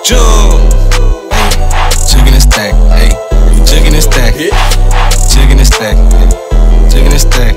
Jugging and stack, hey. You jugging and stack. Jugging and stack, hey. Jugging and stack.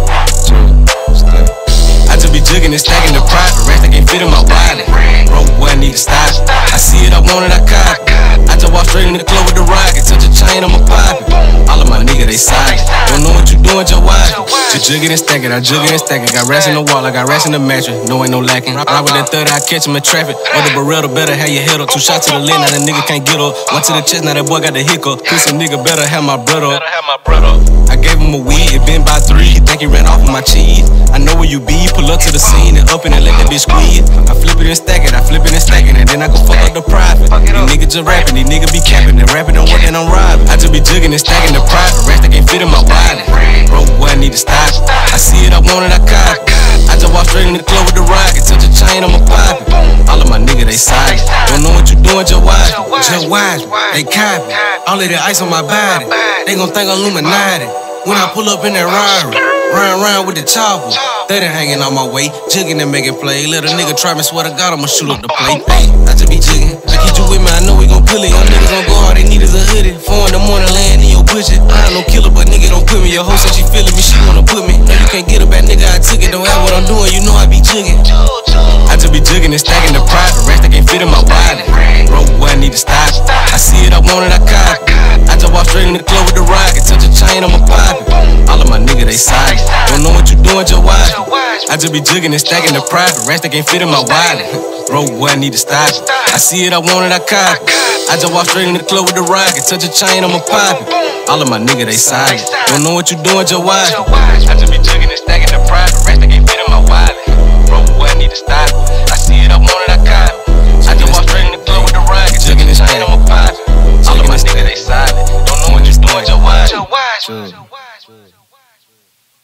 I just be jugging and stacking the private racks that can't fit in my wallet. Broke boy, I need to stop it. I see it, I want it, I cop it. I just walk straight in the club with the rocket, touch a chain, I'ma pop it. All of my niggas, they side. Don't know what you doing, just watch it. Just jugging and stacking, I jugging and stacking. Got racks in the wall, I got racks in the mattress. No, ain't no lacking. Ride with that 30, I catch him in traffic. Or the Beretta, better have your head up. 2 shots to the leg, now that nigga can't get up. 1 to the chest, now that boy got the hiccup. Pussy nigga better have my brother. I gave him a weed, it been by 3. He think he ran off of my cheese. I know where you be, pull up to the scene and up and let that bitch squeeze. I flip it and stack it, I flip it and stack it, and then I go fuck up the private. These niggas just rapping, these niggas be capping, and rapping and working, I'm robbing. I just be jugging and stacking the private racks that can't fit in my wallet. Broke boy, I need to stop it. I see it, I want it, I cop it. I just walk straight in the club with the rocket, touch a chain, I'ma pop it. All of my niggas, they side. Don't know what you doing, just watch it. Just watch me, they copy. All of the ice on my body, they gon' think I'm Illuminati. When I pull up in that Rari, run around with the chopper, 30 hanging on my way, jugging and making play. Let a nigga try me, swear to God, I'ma shoot up the plate. Hey, I just be jugging, I keep you with me, I know we gon' pull it. Young niggas gon' go hard, they need is a hoodie. 4 in the morning, laying in your pussy. I ain't no killer, but nigga don't put me. Your hoe said she feelin' me, she wanna put me. No, you can't get a bad nigga, I took it. Don't ask what I'm doing, you know I be jugging. I just be jugging and stacking the private racks that can't fit in my wallet. Broke boy, I need to stop it. I see it, I want it, I cop it. I just walk straight in the club with the rocket, touch a chain, I'ma pop it. All of my niggas, they side. Don't know what you doing, just watch it. I just be jugging and stacking the private racks that can't fit in my wallet. Broke boy, I need to stop it. I see it, I want it, I cop it. I just walk straight in the club with the rocket, touch a chain, I'ma pop it. All of my niggas, they side. Don't know what you doing, just watch it. I just be jugging and stacking the private racks that can't fit in my wallet. Broke boy, I need to stop it. I see it, I want it, I cop it. I just walk straight in the club with the rocket, touch a chain, I'ma pop it. All of my niggas, they side. Don't know what you doing, just watch it.